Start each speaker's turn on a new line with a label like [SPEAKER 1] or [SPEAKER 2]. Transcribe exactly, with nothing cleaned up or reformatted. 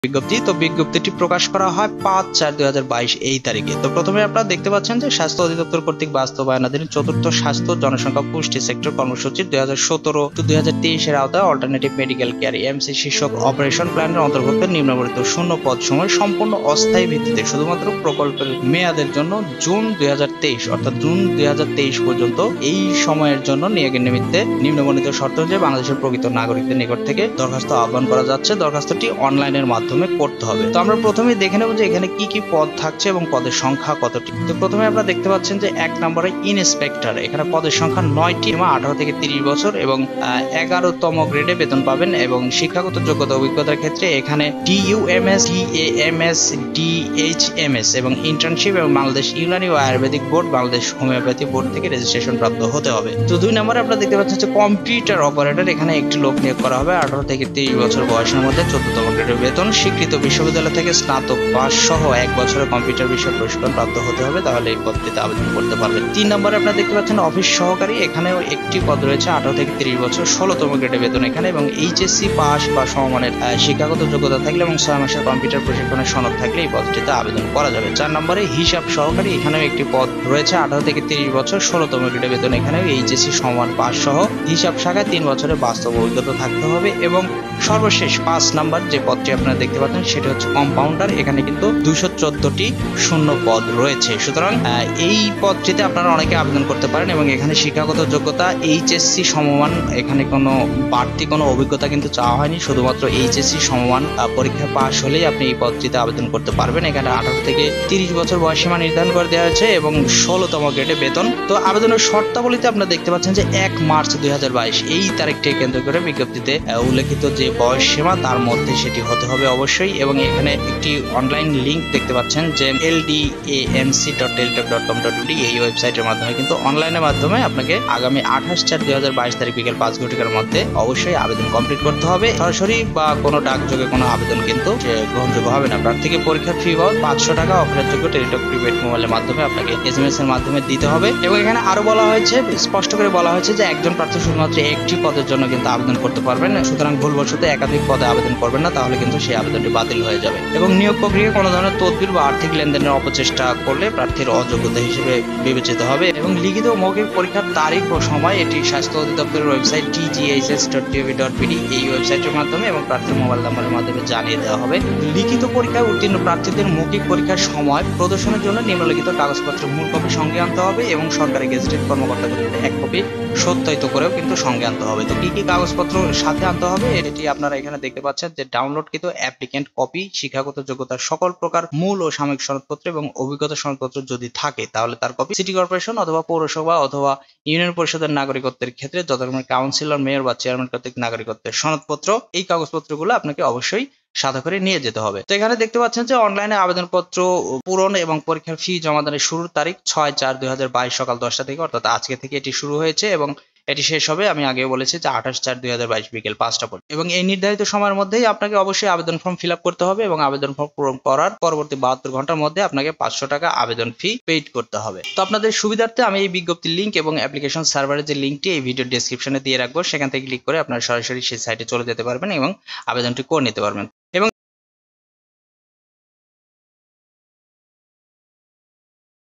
[SPEAKER 1] বিজ্ঞপ্তি। তো বিজ্ঞপ্তিটি প্রকাশ করা হয় পাঁচ চার দুই হাজার বাইশ এই তারিখে। তো প্রথমে আপনারা দেখতে পাচ্ছেন যে স্বাস্থ্য অধিদপ্তর কর্তৃক বাস্তবায়নাধীন চতুর্থ স্বাস্থ্য জনসংখ্যা পুষ্টি সেক্টর কর্মসূচি দুই হাজার সতেরো টু দুই হাজার তেইশ এর আওতায় অল্টারনেটিভ মেডিকেল কেয়ার এমসি শীর্ষক অপারেশন প্ল্যানের অন্তর্ভুক্ত নিম্নবর্ণিত শূন্য পদ সময় সম্পূর্ণ অস্থায়ী ভিত্তিতে শুধুমাত্র প্রকল্পের মেয়াদের জন্য জুন দুই হাজার তেইশ অর্থাৎ জুন দুই হাজার তেইশ পর্যন্ত এই সময়ের জন্য নিয়োগের নিমিত্তে নিম্নবর্ণিত শর্ত অনুযায়ী বাংলাদেশের প্রকৃত নাগরিকদের নিকট থেকে দরখাস্ত আহ্বান করা যাচ্ছে। দরখাস্তটি অনলাইনের মাধ্যমে করতে হবে। তো আমরা প্রথমে দেখে নেব যে এখানে কি কি পদ থাকছে এবং পদের সংখ্যা কতটি। তো প্রথমে আপনারা দেখতে পাচ্ছেন যে এক নম্বরে ইন্সপেক্টর, এখানে পদের সংখ্যা নয়টি, আঠারো থেকে তিরিশ বছর এবং এগারোতম গ্রেডে বেতন পাবেন। এবং শিক্ষাগত যোগ্যতা অভিজ্ঞতার ক্ষেত্রে এখানে ডিইউএমএস, ডিএএমএস, ডিএইচএমএস এবং ইন্টার্নশিপ এবং বাংলাদেশ ইউনানি ও Ayurvedic board, Bangladesh homeopathy board থেকে রেজিস্ট্রেশন প্রাপ্ত হতে হবে। তো দুই নম্বরে আপনারা দেখতে পাচ্ছেন যে কম্পিউটার অপারেটর, এখানে একটি লোক নিয়োগ করা হবে আঠারো থেকে তিরিশ বছর বয়সের মধ্যে, চোদ্দতম গ্রেডের বেতন, স্বীকৃত বিশ্ববিদ্যালয় থেকে স্নাতক পাস সহ এক বছরের কম্পিউটার বিষয়ে প্রশিক্ষণ প্রাপ্ত হতে হবে, তাহলে এই পদটিতে আবেদন করতে পারবেন। তিন নম্বরে আপনারা দেখতে পাচ্ছেন অফিস সহকারী, এখানেও একটি পদ রয়েছে আঠারো থেকে তিরিশ বছর, ষোলতম গ্রেডের বেতন এখানে এবং এইচএসসি পাস বা সমমানের শিক্ষাগত যোগ্যতা থাকলে এবং ছয় মাসের কম্পিউটার প্রশিক্ষণের সনদ থাকলে এই পদটিতে আবেদন করা যাবে। চার নম্বরে হিসাব সহকারী, এখানেও একটি পদ রয়েছে আঠারো থেকে তিরিশ বছর, ষোলতম গ্রেডের বেতন এখানেও এইচএসসি সমান পাস সহ হিসাব শাখায় তিন বছরের বাস্তব অভিজ্ঞতা থাকতে হবে। এবং সর্বশেষ পাঁচ নাম্বার যে পদটি আপনারা দেখতে পাচ্ছেন সেটা হচ্ছে কম্পাউন্ডার, এখানে কিন্তু দুইশো চোদ্দটি শূন্য পদ রয়েছে। সুতরাং এই পদটিতে আপনারা অনেকে আবেদন করতে পারেন এবং এখানে শিক্ষাগত যোগ্যতা এইচএসসি সমমান, এখানে কোনো বাড়তি কোনো অভিজ্ঞতা কিন্তু চাওয়া হয়নি, শুধুমাত্র এইচএসসি সমমান পরীক্ষা পাস হলেই আপনি এই পদটিতে আবেদন করতে পারবেন। এখানে আঠারো থেকে তিরিশ বছর বয়সীমা নির্ধারণ করে দেওয়া হয়েছে এবং ষোলতম গ্রেডে বেতন। তো আবেদনের শর্তাবলীতে আপনারা দেখতে পাচ্ছেন যে এক মার্চ দুই হাজার বাইশ এই তারিখটিকে কেন্দ্র করে বিজ্ঞপ্তিতে উল্লেখিত যে বয়স সীমা তার মধ্যে সেটি হতে হবে অবশ্যই। এবং এখানে একটি অনলাইন লিংক দেখতে পাচ্ছেন যে L D A M C dot teletalk dot com dot BD, এই ওয়েবসাইটের মাধ্যমে কিন্তু অনলাইনের মাধ্যমে আপনাকে আগামী আঠাশ চার দুই হাজার বাইশ তারিখ বিকেল পাঁচ ঘটিকার মধ্যে অবশ্যই আবেদন কমপ্লিট করতে হবে। সরাসরি বা কোনো ডাকযোগে কোনো আবেদন কিন্তু গ্রহণযোগ্য হবে না। প্রার্থীকে পরীক্ষার ফি বাবদ পাঁচশো টাকা অফারযোগ্য টেলিটক প্রিপেড মোবাইলের মাধ্যমে আপনাকে এস এম এস এর মাধ্যমে দিতে হবে। এবং এখানে আরো বলা হয়েছে, স্পষ্ট করে বলা হয়েছে যে একজন প্রার্থী শুধুমাত্র একটি পদের জন্য কিন্তু আবেদন করতে পারবেন, সুতরাং ভুলবশত একাধিক পদে আবেদন করবেন না, তাহলে কিন্তু সেই আবেদনটি বাতিল হয়ে যাবে। এবং নিয়োগ প্রক্রিয়া কোনো ধরনের তদবির বা আর্থিক লেনদেনের অপচেষ্টা করলে প্রার্থীর অযোগ্যতা হিসেবে বিবেচিত হবে। এবং লিখিত ও মৌখিক পরীক্ষার তারিখ ও সময় এটি স্বাস্থ্য অধিদপ্তরের ওয়েবসাইট টি G H S dot TV dot BD এই ওয়েবসাইটের মাধ্যমে এবং প্রার্থীর মোবাইল নাম্বারের মাধ্যমে জানিয়ে দেওয়া হবে। লিখিত পরীক্ষায় উত্তীর্ণ প্রার্থীদের মৌখিক পরীক্ষার সময় প্রদর্শনের জন্য নিম্নলিখিত কাগজপত্রের মূল কপি সঙ্গে আনতে হবে এবং সরকারি গেজেটেড কর্মকর্তা কর্তৃক এক কপি সত্যায়িত করেও কিন্তু সঙ্গে আনতে হবে। তো কি কি কাগজপত্র সাথে আনতে হবে এটি আপনারা এখানে দেখতে পাচ্ছেন যে ডাউনলোড কিন্তু অ্যাপ্লিকেন্ট কপি, শিক্ষাগত যোগ্যতার সকল প্রকার মূল ও সাময়িক সনদপত্র এবং অভিজ্ঞতা সনদপত্র যদি থাকে তাহলে তার কপি, সিটি কর্পোরেশন অথবা পৌরসভা অথবা ইউনিয়ন পরিষদের নাগরিকত্বের ক্ষেত্রে যথাক্রমে কাউন্সিলর, মেয়র বা চেয়ারম্যান কর্তৃক নাগরিকত্বের সনদপত্র, এই কাগজপত্রগুলো আপনাকে অবশ্যই সাথে করে নিয়ে যেতে হবে। তো এখানে দেখতে পাচ্ছেন যে অনলাইনে আবেদনপত্র পূরণ এবং পরীক্ষার ফি জমাদানের শুরুর তারিখ ছয় চার দুই হাজার বাইশ সকাল দশটা থেকে, অর্থাৎ আজকে থেকে এটি শুরু হয়েছে এবং এটি শেষ হবে আমি আগেও বলেছি যে আঠাশ চার দুই হাজার বাইশ বিকেল পাঁচটা পর্যন্ত। এবং এই নির্ধারিত সময়ের মধ্যেই আপনাকে অবশ্যই আবেদন ফর্ম ফিল আপ করতে হবে এবং আবেদন ফর্ম পূরণ করার পরবর্তী বাহাত্তর ঘন্টার মধ্যে আপনাকে পাঁচশো টাকা আবেদন ফি পেইড করতে হবে। তো আপনাদের সুবিধার্থে আমি এই বিজ্ঞপ্তির লিঙ্ক এবং অ্যাপ্লিকেশন সার্ভারের যে লিঙ্কটি এই ভিডিও ডেসক্রিপশনে দিয়ে রাখবো, সেখান থেকে ক্লিক করে আপনারা সরাসরি সেই সাইটে চলে যেতে পারবেন এবং আবেদনটি করে নিতে পারবেন।